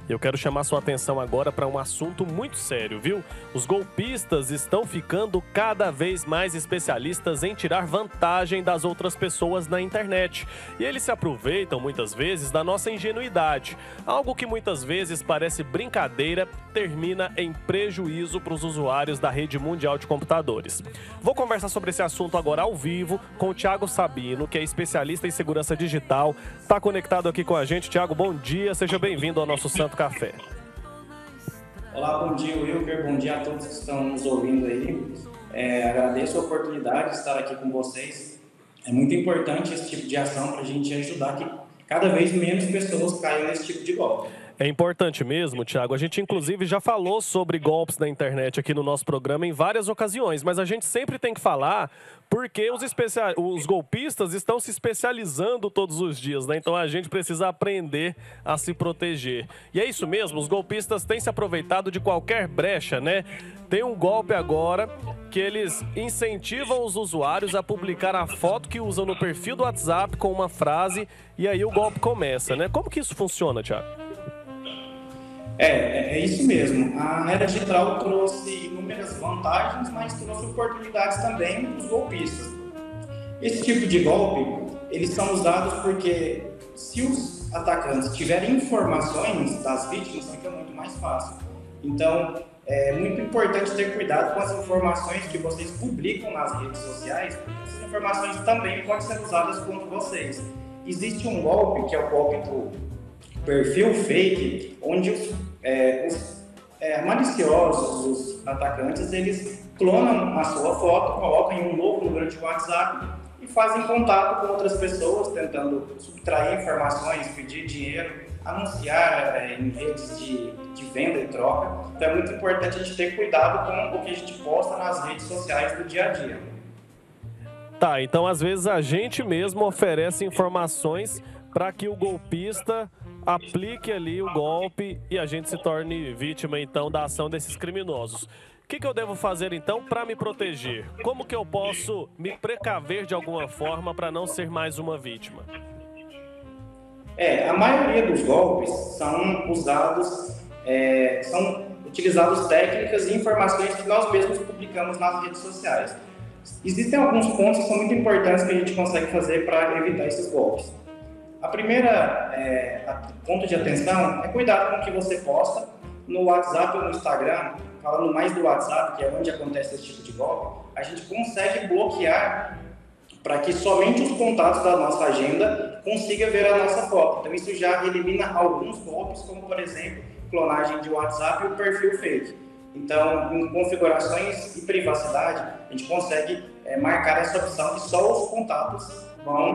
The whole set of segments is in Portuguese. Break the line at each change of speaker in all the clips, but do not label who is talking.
Eu quero chamar sua atenção agora para um assunto muito sério, viu? Os golpistas estão ficando cada vez mais especialistas em tirar vantagem das outras pessoas na internet. E eles se aproveitam muitas vezes da nossa ingenuidade. Algo que muitas vezes parece brincadeira termina em prejuízo para os usuários da rede mundial de computadores. Vou conversar sobre esse assunto agora ao vivo com o Thiago Sabino, que é especialista em segurança digital. Está conectado aqui com a gente. Thiago, bom dia. Seja bem-vindo ao nosso Santo Café.
Olá, bom dia, Wilker. Bom dia a todos que estão nos ouvindo aí. Agradeço a oportunidade de estar aqui com vocês. É muito importante esse tipo de ação para a gente ajudar que cada vez menos pessoas caiam nesse tipo de golpe.
É importante mesmo, Thiago. A gente, inclusive, já falou sobre golpes na internet aqui no nosso programa em várias ocasiões, mas a gente sempre tem que falar porque os golpistas estão se especializando todos os dias, né? Então a gente precisa aprender a se proteger. E é isso mesmo, os golpistas têm se aproveitado de qualquer brecha, né? Tem um golpe agora que eles incentivam os usuários a publicar a foto que usam no perfil do WhatsApp com uma frase e aí o golpe começa, né? Como que isso funciona, Thiago?
É isso mesmo. A era digital trouxe inúmeras vantagens, mas trouxe oportunidades também para os golpistas. Esse tipo de golpe, eles são usados porque se os atacantes tiverem informações das vítimas, fica muito mais fácil. Então, é muito importante ter cuidado com as informações que vocês publicam nas redes sociais, porque essas informações também podem ser usadas contra vocês. Existe um golpe, que é o golpe do perfil fake, onde os maliciosos, os atacantes, eles clonam a sua foto, colocam em um novo número de WhatsApp e fazem contato com outras pessoas, tentando subtrair informações, pedir dinheiro, anunciar em redes de venda e troca. Então é muito importante a gente ter cuidado com o que a gente posta nas redes sociais do dia a dia.
Tá, então às vezes a gente mesmo oferece informações para que o golpista aplique ali o golpe e a gente se torne vítima, então, da ação desses criminosos. O que eu devo fazer, então, para me proteger? Como que eu posso me precaver de alguma forma para não ser mais uma vítima?
A maioria dos golpes são utilizados técnicas e informações que nós mesmos publicamos nas redes sociais. Existem alguns pontos que são muito importantes que a gente consegue fazer para evitar esses golpes. A primeira ponto de atenção é cuidar com o que você posta no WhatsApp ou no Instagram. Falando mais do WhatsApp, que é onde acontece esse tipo de golpe, a gente consegue bloquear para que somente os contatos da nossa agenda consigam ver a nossa foto. Então isso já elimina alguns golpes, como por exemplo, clonagem de WhatsApp e o perfil fake. Então, em configurações e privacidade, a gente consegue marcar essa opção que só os contatos vão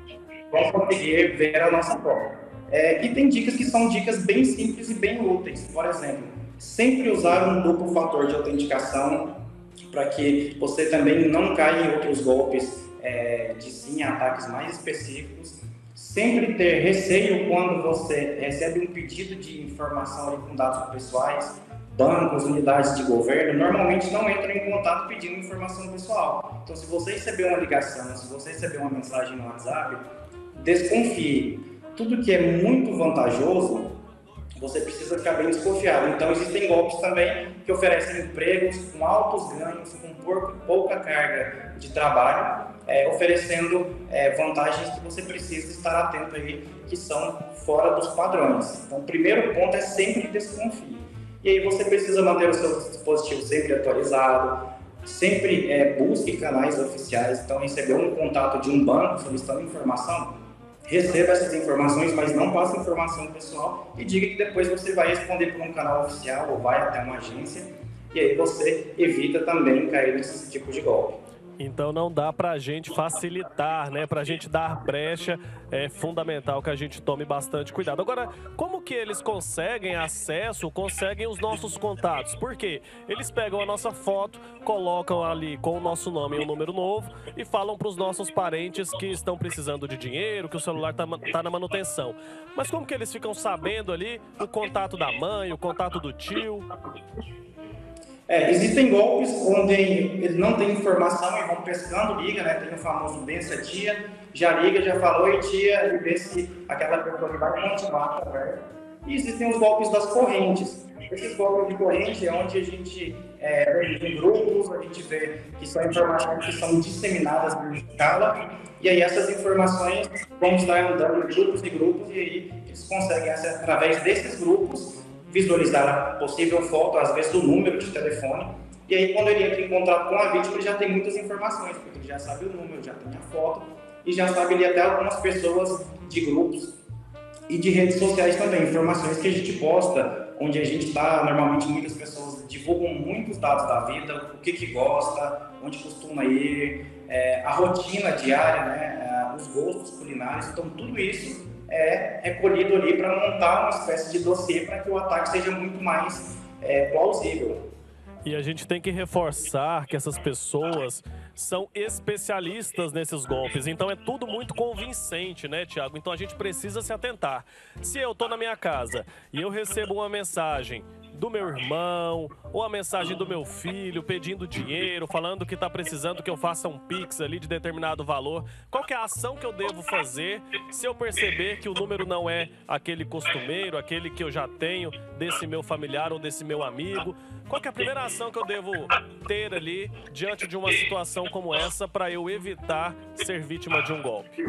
conseguir ver a nossa foto. E tem dicas que são dicas bem simples e bem úteis. Por exemplo, sempre usar um duplo fator de autenticação para que você também não caia em outros golpes de sim ataques mais específicos. Sempre ter receio quando você recebe um pedido de informação com dados pessoais. Bancos, unidades de governo, normalmente não entram em contato pedindo informação pessoal. Então, se você receber uma ligação, se você receber uma mensagem no WhatsApp, desconfie. Tudo que é muito vantajoso, você precisa ficar bem desconfiado. Então, existem golpes também que oferecem empregos com altos ganhos, com pouca carga de trabalho, oferecendo vantagens que você precisa estar atento aí, que são fora dos padrões. Então, o primeiro ponto é sempre desconfie. E aí você precisa manter o seu dispositivo sempre atualizado, sempre busque canais oficiais. Então, recebeu um contato de um banco solicitando informação, receba essas informações, mas não passe informação pessoal e diga que depois você vai responder por um canal oficial ou vai até uma agência, e aí você evita também cair nesse tipo de golpe.
Então não dá pra gente facilitar, né? Pra gente dar brecha, é fundamental que a gente tome bastante cuidado. Agora, como que eles conseguem acesso, conseguem os nossos contatos? Por quê? Eles pegam a nossa foto, colocam ali com o nosso nome e um número novo e falam pros nossos parentes que estão precisando de dinheiro, que o celular tá na manutenção. Mas como que eles ficam sabendo ali o contato da mãe, o contato do tio?
Existem golpes onde eles não têm informação e vão pescando, liga, né? Tem o famoso bença tia, já liga, já falou, oi tia, e vê se aquela pessoa vai continuar a conversa. E existem os golpes das correntes. Esses golpes de corrente é onde a gente vê em grupos, a gente vê que são informações que são disseminadas por escala, e aí essas informações vão estar andando em grupos e grupos, e aí eles conseguem, através desses grupos, visualizar a possível foto, às vezes o número de telefone, e aí quando ele entra em contato com a vítima, ele já tem muitas informações, porque ele já sabe o número, já tem a foto, e já sabe ali até algumas pessoas de grupos e de redes sociais também, informações que a gente posta, onde a gente está, normalmente muitas pessoas divulgam muitos dados da vida, o que gosta, onde costuma ir, a rotina diária, né, os gostos culinários, então tudo isso é recolhido ali para montar uma espécie de dossiê para que o ataque seja muito mais plausível.
E a gente tem que reforçar que essas pessoas são especialistas nesses golpes, então é tudo muito convincente, né, Tiago? Então a gente precisa se atentar. Se eu tô na minha casa e eu recebo uma mensagem do meu irmão ou a mensagem do meu filho pedindo dinheiro, falando que tá precisando que eu faça um Pix ali de determinado valor, qual que é a ação que eu devo fazer se eu perceber que o número não é aquele costumeiro, aquele que eu já tenho desse meu familiar ou desse meu amigo? Qual que é a primeira ação que eu devo ter ali diante de uma situação como essa para eu evitar ser vítima de um golpe?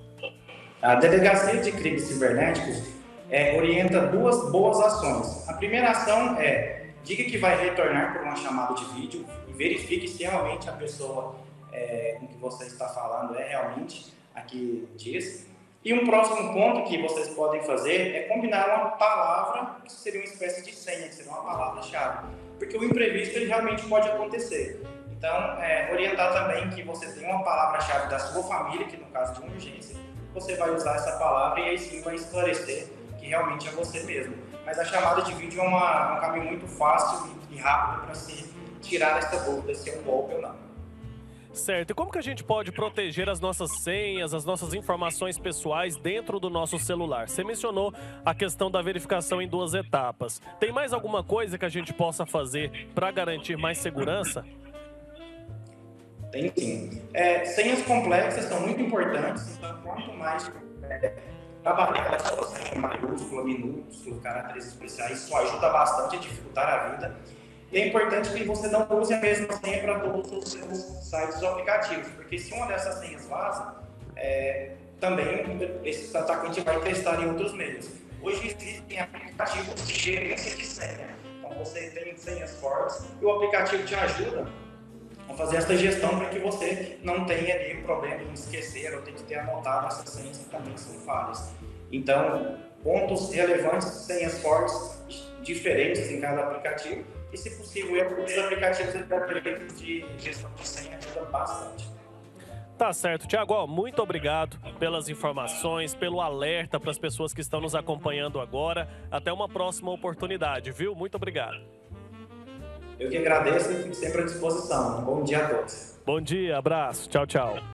A Delegacia de Crimes Cibernéticos orienta duas boas ações. A primeira ação diga que vai retornar por uma chamada de vídeo e verifique se realmente a pessoa com que você está falando é realmente a que diz. E um próximo ponto que vocês podem fazer é combinar uma palavra que seria uma espécie de senha, que seria uma palavra-chave, porque o imprevisto ele realmente pode acontecer. Então, orientar também que você tem uma palavra-chave da sua família, que no caso de uma urgência, você vai usar essa palavra e aí sim vai esclarecer que realmente é você mesmo. Mas a chamada de vídeo é um caminho muito fácil e rápido para se tirar essa dúvida se é um golpe ou não.
Certo. E como que a gente pode proteger as nossas senhas, as nossas informações pessoais dentro do nosso celular? Você mencionou a questão da verificação em 2 etapas. Tem mais alguma coisa que a gente possa fazer para garantir mais segurança?
Tem sim. Senhas complexas são muito importantes, então quanto mais trabalhar em maiúscula, minúsculo, caracteres especiais, isso ajuda bastante a dificultar a vida. E é importante que você não use a mesma senha para todos os seus sites ou aplicativos, porque se uma dessas senhas vaza, também esse atacante vai testar em outros meios. Hoje existem aplicativos de gerência de senha, então você tem senhas fortes e o aplicativo te ajuda a fazer essa gestão para que você não tenha ali um problema em esquecer ou ter que ter anotado essas senhas que também são falhas. Então, pontos relevantes, senhas fortes, diferentes em cada aplicativo, e se possível, os aplicativos de gestão de senha ajudam bastante.
Tá certo, Tiago, muito obrigado pelas informações, pelo alerta para as pessoas que estão nos acompanhando agora. Até uma próxima oportunidade, viu? Muito obrigado.
Eu que agradeço e fico sempre à disposição. Bom dia a todos.
Bom dia, abraço, tchau, tchau.